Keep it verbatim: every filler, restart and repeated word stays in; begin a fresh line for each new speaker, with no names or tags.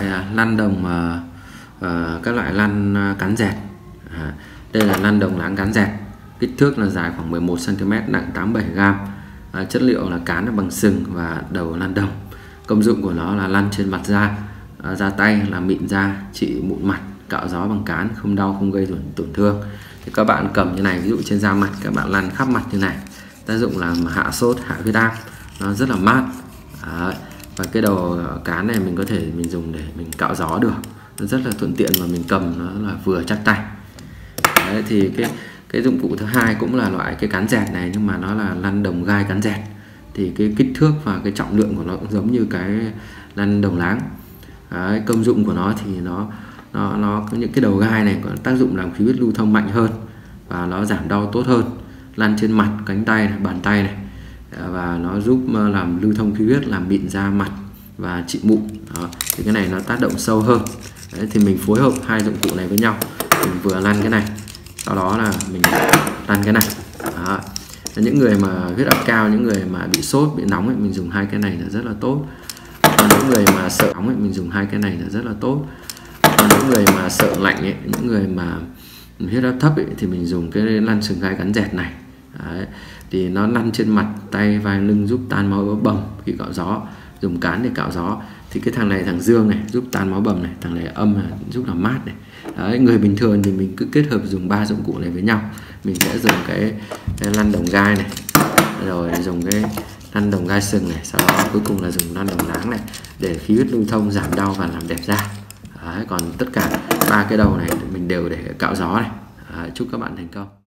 loại lăn đồng uh, uh, các loại lăn cán dẹt. À, đây là lăn đồng láng cán dẹt, kích thước là dài khoảng mười một xăng ti mét, nặng tám mươi bảy gam. À, chất liệu là cán là bằng sừng và đầu lăn đồng. Công dụng của nó là lăn trên mặt da, à, da tay, là mịn da, trị mụn mặt, cạo gió bằng cán, không đau, không gây tổn thương. Thì các bạn cầm như này, ví dụ trên da mặt các bạn lăn khắp mặt như này, tác dụng là hạ sốt, hạ huyết áp, nó rất là mát. Đấy. Và cái đầu cán này mình có thể mình dùng để mình cạo gió được, nó rất là thuận tiện và mình cầm nó là vừa chắc tay. Đấy, thì cái cái dụng cụ thứ hai cũng là loại cái cán dẹt này, nhưng mà nó là lăn đồng gai cán dẹt. Thì cái kích thước và cái trọng lượng của nó cũng giống như cái lăn đồng láng. Đấy, công dụng của nó thì nó nó nó có những cái đầu gai này có tác dụng làm khí huyết lưu thông mạnh hơn và nó giảm đau tốt hơn. Lăn trên mặt, cánh tay này, bàn tay này, và nó giúp làm lưu thông khí huyết, làm mịn da mặt và trị mụn. Đó. Thì cái này nó tác động sâu hơn. Đấy, thì mình phối hợp hai dụng cụ này với nhau, mình vừa lăn cái này, sau đó là mình lăn cái này. Đó. Những người mà huyết áp cao, những người mà bị sốt, bị nóng ấy, mình dùng hai cái này là rất là tốt. Còn những người mà sợ nóng ấy, mình dùng hai cái này là rất là tốt. Còn những người mà sợ lạnh ấy, những người mà huyết áp thấp ấy, thì mình dùng cái lăn sừng gai cán dẹt này. Đấy. Thì nó lăn trên mặt, tay, vai, lưng, giúp tan máu báo bầm khi cạo gió, dùng cán để cạo gió. Thì cái thằng này, thằng dương này giúp tan máu bầm này, thằng này âm là giúp làm mát này. Đấy, người bình thường thì mình cứ kết hợp dùng ba dụng cụ này với nhau. Mình sẽ dùng cái, cái lăn đồng gai này, rồi dùng cái lăn đồng gai sừng này, sau đó cuối cùng là dùng lăn đồng láng này để khí huyết lưu thông, giảm đau và làm đẹp da. Đấy, còn tất cả ba cái đầu này mình đều để cạo gió này. Đấy, chúc các bạn thành công.